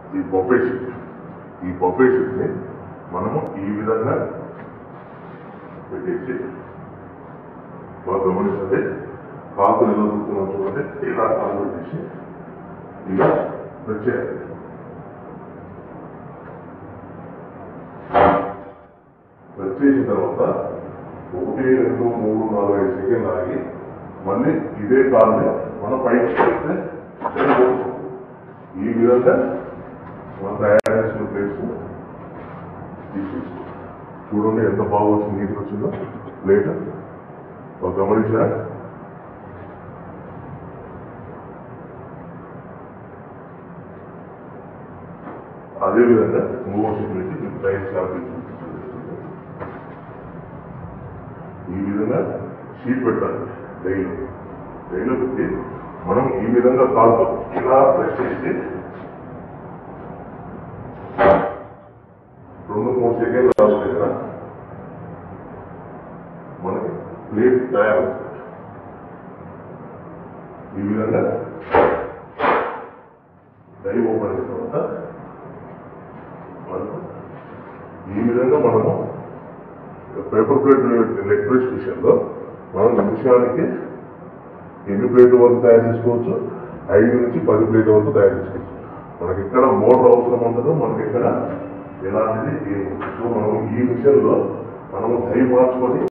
ఈ బఫే షీట్ని మనము ఈ విధంగా పెట్టేసి బాగా గమనిస్తే కాకులు ఎలా దూకుతున్నాం చూడండి, ఇలా కాలు పెట్టేసి ఇలా వచ్చేయాలి. వచ్చేసిన తర్వాత 1, 2, 3, 4, 5 సెకండ్లు ఆగి మళ్ళీ ఇదే కాల్ని మనం పైకి చేస్తే ఈ విధంగా మనం తయారు చేసిన ప్లేట్స్ తీసేసుకో. చూడండి ఎంత బాగా వచ్చింది, నీట్గా వచ్చిందో ప్లేట్. గమనించా? అదేవిధంగా ఇంకో షీట్ పెట్టి ప్రైస్ చార్జెస్ ఈ విధంగా షీట్ పెట్టాలి. డైలో పెట్టి మనం ఈ విధంగా కాలుతో ఇలా ప్రెస్ చేసి 2-3 సెకండ్లు రావాలి కదా మనకి ప్లేట్ తయారవుతుంది. ఈ విధంగా డై ఓపెన్ అయిన తర్వాత ఈ విధంగా మనము పేపర్ ప్లేట్ లెగ్ ప్రెస్ విషయంలో మనం నిమిషానికి ఎన్ని ప్లేట్ల వరకు తయారు చేసుకోవచ్చు? 5 నుంచి 10 ప్లేట్ల వరకు తయారు చేసుకోవచ్చు. మనకి ఎక్కడ మోటార్ అవసరం ఉండదు, మనకి ఎక్కడ ఎలాంటిది ఏమి. సో మనం ఈ విషయంలో మనము డై మార్చుకొని